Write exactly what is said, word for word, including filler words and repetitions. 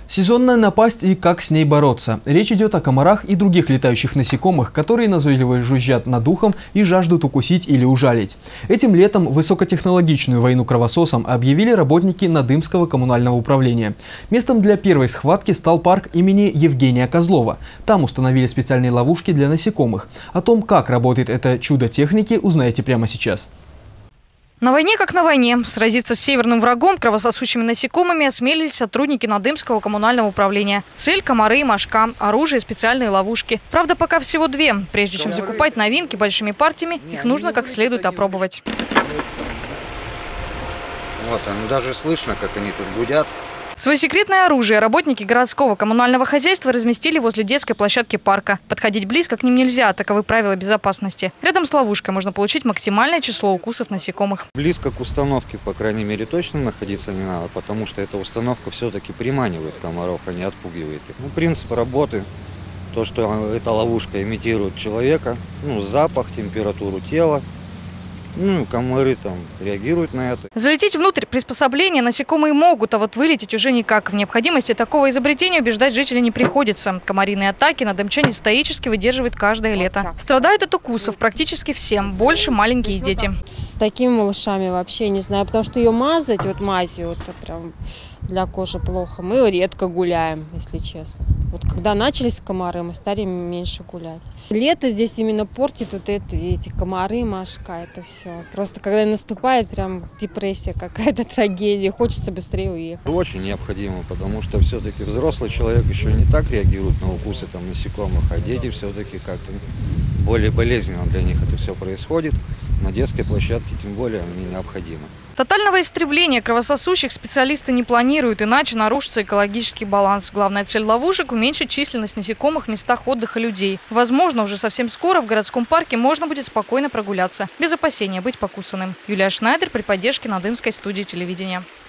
Сезонная напасть и как с ней бороться. Речь идет о комарах и других летающих насекомых, которые назойливо жужжат над ухом и жаждут укусить или ужалить. Этим летом высокотехнологичную войну кровососам объявили работники Надымского коммунального управления. Местом для первой схватки стал парк имени Евгения Козлова. Там установили специальные ловушки для насекомых. О том, как работает это чудо техники, узнаете прямо сейчас. На войне как на войне. Сразиться с северным врагом, кровососущими насекомыми, осмелились сотрудники Надымского коммунального управления. Цель – комары и мошка, оружие – специальные ловушки. Правда, пока всего две. Прежде чем закупать новинки большими партиями, их нужно как следует опробовать. Вот, ну даже слышно, как они тут гудят. Свое секретное оружие работники городского коммунального хозяйства разместили возле детской площадки парка. Подходить близко к ним нельзя, таковы правила безопасности. Рядом с ловушкой можно получить максимальное число укусов насекомых. Близко к установке, по крайней мере, точно находиться не надо, потому что эта установка все-таки приманивает комаров, а не отпугивает их. Ну, принцип работы, то, что эта ловушка имитирует человека, ну, запах, температуру тела. Ну, комары там реагируют на это. Залететь внутрь приспособления насекомые могут, а вот вылететь уже никак. В необходимости такого изобретения убеждать жителей не приходится. Комариные атаки надымчане стоически выдерживают каждое лето. Страдают от укусов практически всем, больше маленькие дети. С такими малышами вообще не знаю, потому что ее мазать, вот мазью, вот прям для кожи плохо. Мы редко гуляем, если честно. Вот когда начались комары, мы стали меньше гулять. Лето здесь именно портит вот это, эти комары, мошка, это все. Просто когда наступает, прям депрессия какая-то, трагедия, хочется быстрее уехать. Очень необходимо, потому что все-таки взрослый человек еще не так реагирует на укусы там, насекомых, а дети все-таки как-то более болезненно для них это все происходит. На детской площадке тем более они необходимы. Тотального истребления кровососущих специалисты не планируют, иначе нарушится экологический баланс. Главная цель ловушек – уменьшить численность насекомых в местах отдыха людей. Возможно, уже совсем скоро в городском парке можно будет спокойно прогуляться, без опасения быть покусанным. Юлия Шнайдер при поддержке Надымской студии телевидения.